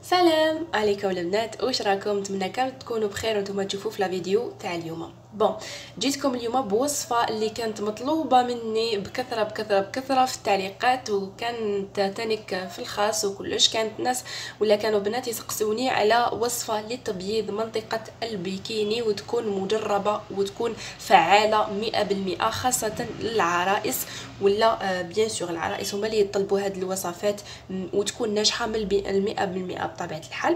سلام عليكم البنات، واش راكم؟ نتمنى كامل تكونوا بخير وانتم تشوفوا في لا فيديو تاع اليوم. جيتكم اليوم بوصفه اللي كانت مطلوبه مني بكثره في التعليقات، وكانت تانيك في الخاص وكلش. كانت ناس ولا كانوا بنات يسقسوني على وصفه لتبييض منطقه البيكيني وتكون مجربه وتكون فعاله 100%، خاصه للعرائس ولا بيان سور العرائس هما اللي يطلبوا هذه الوصفات وتكون ناجحه من 100% بطبيعه الحال.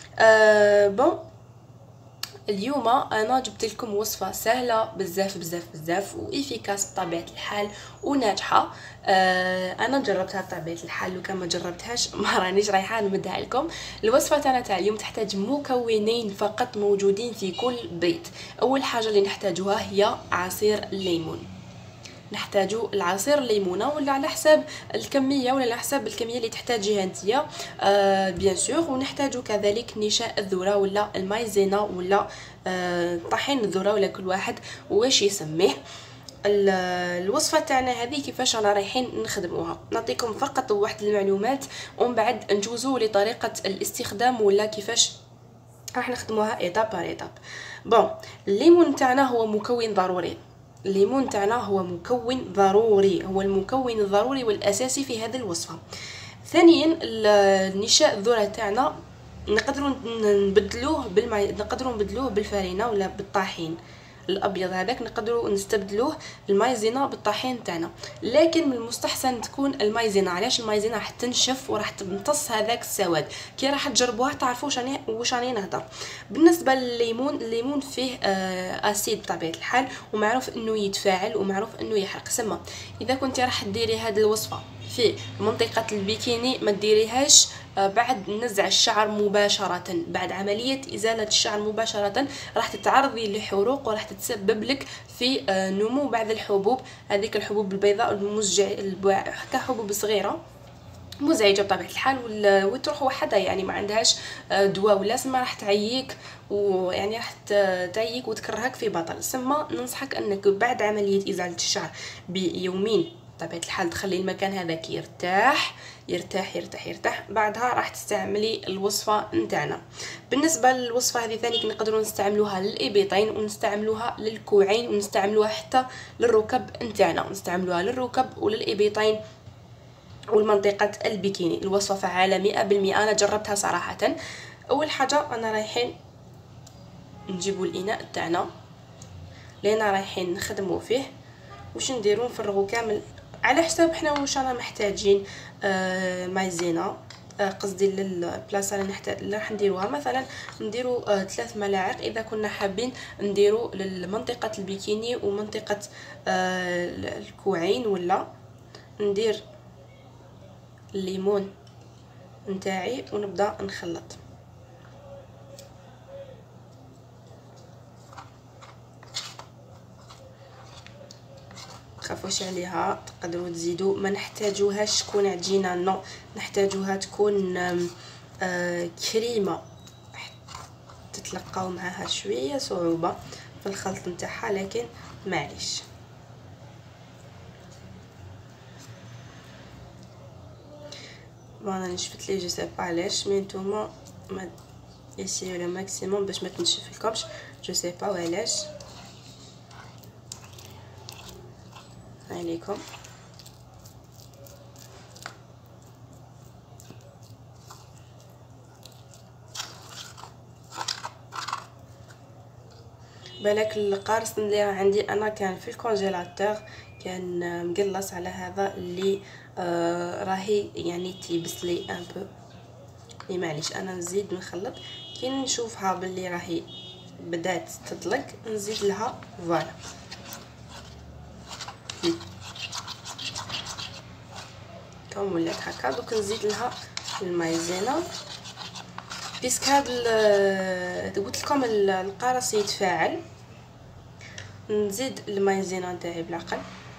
اليوم انا جبت لكم وصفه سهله بزاف وافيكاس بطبيعه الحال وناجحه. انا جربتها بطبيعه الحال، وكان ما جربتهاش ما رانيش رايحه نمدها لكم. الوصفه تاعنا تاع اليوم تحتاج مكونين فقط موجودين في كل بيت. اول حاجه اللي نحتاجوها هي عصير الليمون. نحتاجو العصير الليمونه ولا على حساب الكميه ولا على حساب الكميه اللي تحتاجيها نتيا بيان سور. ونحتاجو كذلك نشاء الذره ولا المايزينا ولا طحين الذره ولا كل واحد واش يسميه. الوصفه تاعنا هذه كيفاش رانا رايحين نخدموها، نعطيكم فقط واحد المعلومات ومن بعد نجوزو لطريقه الاستخدام ولا كيفاش راح نخدموها ايتاب بار ايتاب. الليمون تاعنا هو مكون ضروري. الليمون تاعنا هو مكون ضروري، هو المكون الضروري والاساسي في هذه الوصفه. ثانيا النشاء الذره تاعنا نقدروا نبدلوه نقدروا نبدلوه بالفارينه ولا بالطحين الابيض هذاك، نقدروا نستبدلوه المايزينا بالطحين تاعنا، لكن من المستحسن تكون المايزينا. علاش؟ المايزينا راح تنشف وراح تمتص هذاك السواد. كي راح تجربوها تعرفوا واش راني نهضر. بالنسبه للليمون، الليمون فيه اسيد بطبيعه الحال، ومعروف انه يتفاعل ومعروف انه يحرق. سما اذا كنتي راح ديري هذه الوصفه في منطقه البيكيني ما ديريهاش بعد نزع الشعر مباشرة، بعد عملية إزالة الشعر مباشرة راح تتعرضي لحروق وراح تتسبب لك في نمو بعض الحبوب، هذيك الحبوب البيضاء المزعجة كحبوب صغيرة مزعجه بطبيعه الحال وتروح وحدها، يعني ما عندهاش دواء ولا سما راح تعييك، ويعني راح تعييك وتكرهك في بطل. سما ننصحك انك بعد عمليه ازاله الشعر بيومين بطبيعه الحال تخلي المكان هذاك يرتاح. بعدها راح تستعملي الوصفه نتاعنا. بالنسبه للوصفه هذه ثاني نقدروا نستعملوها للابيطين ونستعملوها للكوعين ونستعملوها حتى للركب نتاعنا، نستعملوها للركب وللابيطين والمنطقة البيكيني. الوصفة فعالة 100%، أنا جربتها صراحة. أول حاجة أنا رايحين نجيبوا الإناء تاعنا لأننا رايحين نخدموا فيه. واش نديروا؟ نفرغوا كامل على حساب حنا واش رانا محتاجين. مايزينا قصدي للبلاصه اللي راح نديروها، مثلا نديروا 3 ملاعق اذا كنا حابين نديروا لمنطقه البيكيني ومنطقه الكوعين، ولا ندير الليمون نتاعي ونبدا نخلط. تخافوش عليها، تقدروا تزيدوا، ما نحتاجوهاش تكون عجينه، نو نحتاجوها تكون كريمه تتلقاو معها شويه صعوبه في الخلط نتاعها، لكن معليش. انا نشفت لي جو سي با علاش، مي نتوما ما يسيو لو ماكسيموم باش ما تنشف لكمش، جو سي با علاش عليكم. بالك القارص اللي عندي انا كان في الكونجيلاتور كان مقلص، على هذا اللي راهي يعني تيبس لي ان بو. لي معليش انا نزيد نخلط. كي نشوفها باللي راهي بدات تطلق نزيد لها فوالا كم ولات هكا. دوك نزيد لها المايزينا بيسك هذا قلت لكم القرص يتفاعل. نزيد المايزينا نتاعي بالعقل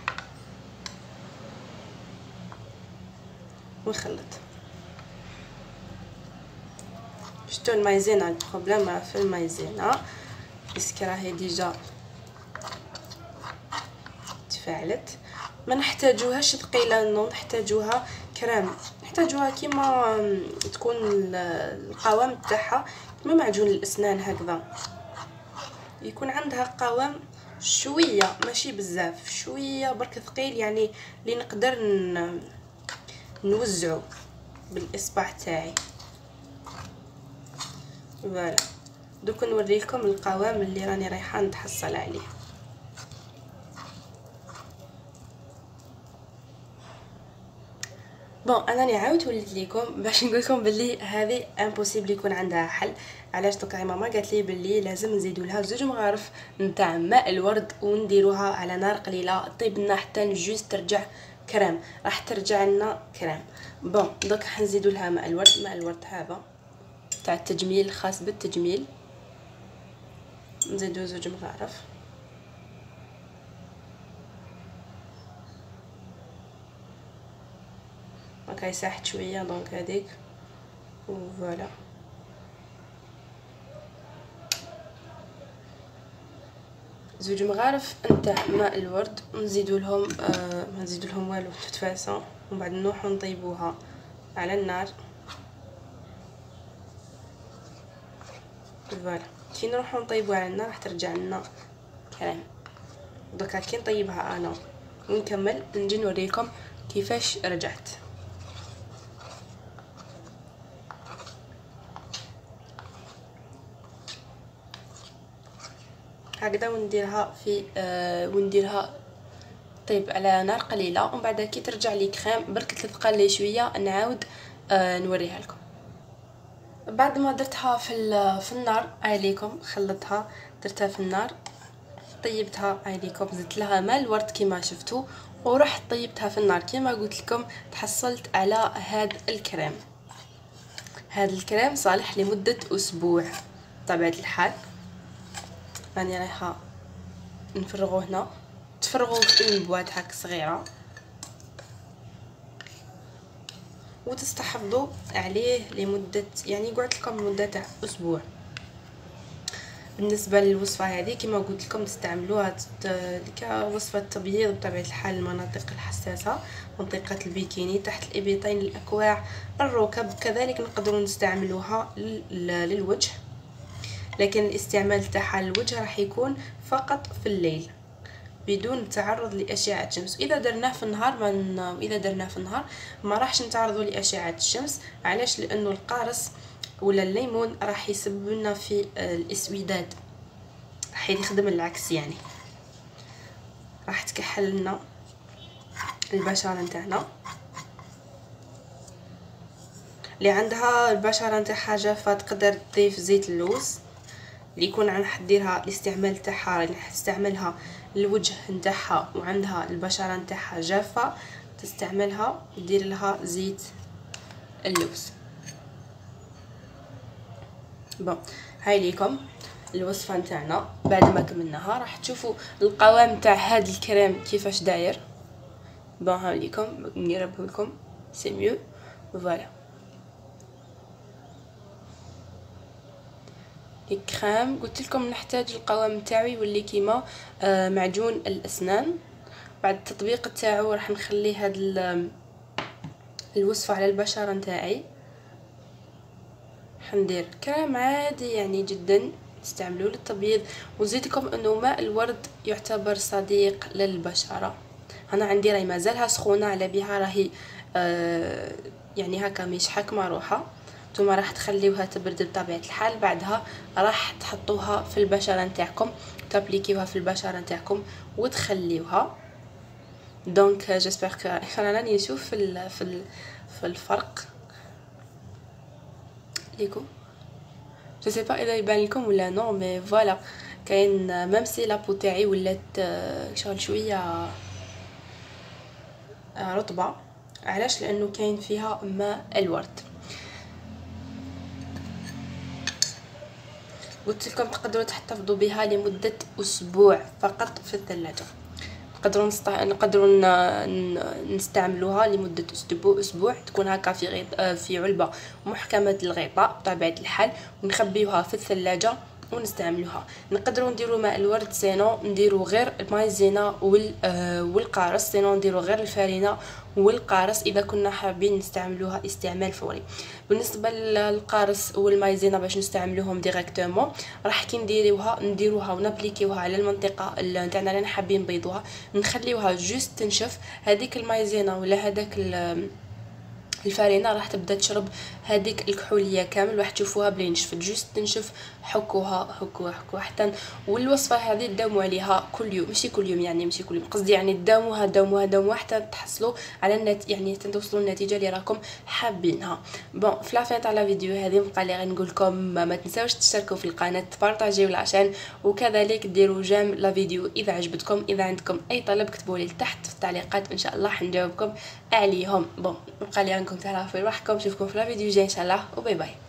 ونخلط. شتو المايزينا البروبليم في المايزينا بيسك راهي ديجا تفاعلت، ما نحتاجوهاش ثقيله، نحتاجوها كريم نحتاجوها كيما تكون القوام تاعها كيما معجون الاسنان هكذا، يكون عندها قوام شويه ماشي بزاف، شويه برك ثقيل يعني اللي نقدر نوزعه بالاصبع تاعي. فوالا دوك نوريكم القوام اللي راني رايحه نتحصل عليه. بون انا راني عاودت وليت ليكم باش نقول لكم باللي هذه امبوسيبل يكون عندها حل. علاش؟ دوكا ماما قالت لي باللي لازم نزيدوا لها 2 مغارف نتاع ماء الورد ونديروها على نار قليله طيب لنا حتى جوست ترجع كريم، راح ترجع لنا كريم. بون دوك حنزيدوا لها ماء الورد. ماء الورد هذا تاع التجميل، خاص بالتجميل. نزيدوا 2 مغارف. هكا يساحت شويه دونك هذيك وفوالا. زوج مغارف نتاع ماء الورد ونزيدوا لهم ما نزيدوا لهم والو تفاسون، ومن بعد نروحوا نطيبوها على النار. فوالا كي نروحوا نطيبوها على النار راح ترجع لنا كريم. دوكا كي نطيبها انا ونكمل نجي نوريكم كيفاش رجعت. هكذا ونديرها طيب على نار قليله، ومن بعد كي ترجع لي كريم برك 3 دقائق شويه نعاود نوريها لكم. بعد ما درتها في النار عليكم، خلطتها درتها في النار، طيبتها عليكم، زدت لها ماء الورد كما شفتوا، ورحت طيبتها في النار كما قلت لكم. تحصلت على هذا الكريم. هذا الكريم صالح لمده اسبوع بطبيعه الحال. راني رايحه نفرغوه هنا، تفرغوه في بواط هاك صغيره وتستحفظوا عليه لمده يعني قعدت لكم مده تاع اسبوع. بالنسبه للوصفه هذه كما قلت لكم تستعملوها كوصفه تبييض بطبيعه الحال المناطق الحساسه، منطقه البيكيني، تحت الابيطين، الاكواع، الركب. كذلك نقدروا نستعملوها للوجه، لكن الاستعمال تاعها للوجه راح يكون فقط في الليل بدون التعرض لاشعه الشمس. اذا درناه في النهار ما راحش نتعرضوا لاشعه الشمس. علاش؟ لانه القارص ولا الليمون راح يسبب لنا في الاسوداد، راح يخدم العكس، يعني راح تكحل لنا البشره نتاعنا. اللي عندها البشره نتاعها جافه تقدر تضيف زيت اللوز اللي يكون راح ديرها الاستعمال تاعها، راح تستعملها الوجه نتاعها وعندها البشره نتاعها جافه، تستعملها ودير لها زيت اللوز. بون هاي ليكم الوصفه نتاعنا. بعد ما كملناها راح تشوفوا القوام تاع هذا الكريم كيفاش داير. بون هاي ليكم نقربه لكم سي ميو. فوالا الكريم قلت لكم نحتاج القوام تاعي يولي كيما معجون الاسنان. بعد التطبيق تاعو راح نخلي هاد الوصفه على البشره نتاعي. حندير كريم عادي يعني جدا تستعملوه للتبييض، وزيدكم انه ماء الورد يعتبر صديق للبشره. انا عندي راهي مازالها سخونه على بها، راهي يعني هكا مش حاكمه روحها. نتوما راح تخليوها تبرد بطبيعه الحال، بعدها راح تحطوها في البشره نتاعكم، تابليكيوها في البشره نتاعكم وتخليوها. دونك جيسبر كو راني نشوف في الفرق ليكم. جو سي با اذا يبان لكم ولا نو، مي فوالا كاين ميم سي لابو تاعي ولات شغل شويه رطبه. علاش؟ لانه كاين فيها ماء الورد. قلت لكم تقدروا تحتفظوا بها لمده اسبوع فقط في الثلاجه. نقدروا نستعملوها لمده اسبوع، تكون هكا في علبه محكمه الغطاء بطبيعه الحال، ونخبيوها في الثلاجه ونستعملوها. نقدروا نديروا ماء الورد سينو نديروا غير المايزينا والقارص، سينو نديروا غير الفارينه والقارص اذا كنا حابين نستعملوها استعمال فوري. بالنسبه للقارص والمايزينا باش نستعملوهم ديريكتومون راح كي نديروها ونابليكيوها على المنطقه نتاعنا اللي حابين نبيضوها، نخليوها جوست تنشف. هذيك المايزينا ولا هذاك الفارينه راح تبدا تشرب هذيك الكحوليه كامل، راح تشوفوها بلي نشفت جوست تنشف. حكوها حتى. والوصفه هذه داوموا عليها كل يوم، ماشي كل يوم يعني ماشي كل يوم قصدي، يعني داوموها حتى تحصلوا على يعني توصلوا للنتيجه اللي راكم حابينها. بون في لافين تاع لا فيديو هذه بقى لي غير نقول لكم ما تنساوش تشتركوا في القناه، تبارطاجيو العشان، وكذلك ديروا جيم لا فيديو اذا عجبتكم. اذا عندكم اي طلب كتبوا لي تحت في التعليقات ان شاء الله حنجاوبكم عليهم. بون بقى لي نكون تعرفوا روحكم، نشوفكم في لا فيديو جاي ان شاء الله، وباي باي.